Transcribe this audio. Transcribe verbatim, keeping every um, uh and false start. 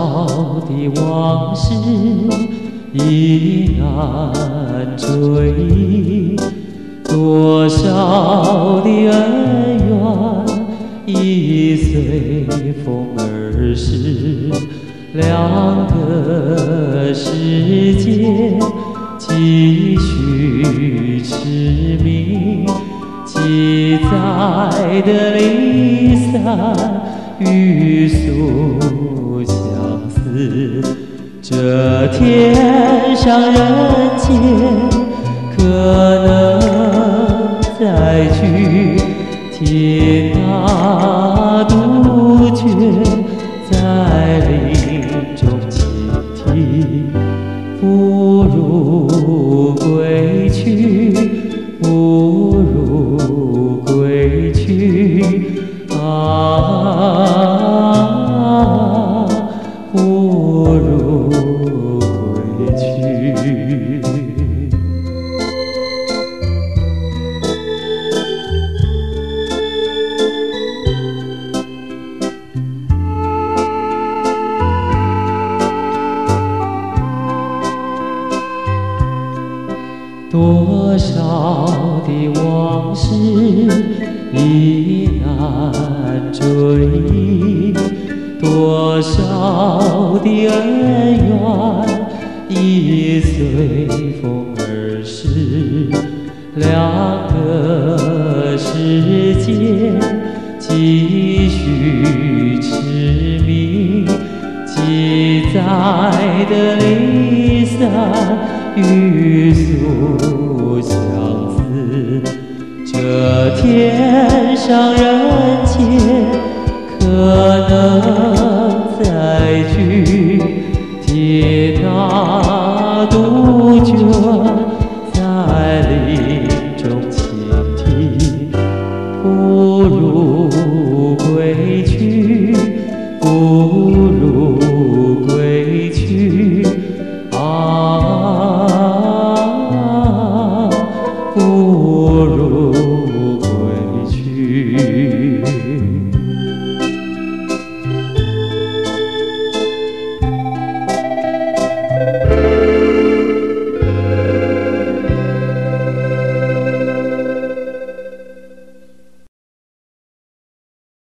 的往事已难追忆，多少的恩怨已随风而逝。两个世界继续痴迷，记载的离散欲诉相思。这天上人间可能再聚，听那杜鹃在林中倾听。不如归去，不如归去啊，不如归去。多少的往事已难追忆，多少的恩怨已随风而逝。两个世界继续痴迷，记载的离散欲诉相思。这天上人间可能再聚，听那杜鹃在林中倾听。不如归去，不如归去啊，不如归去。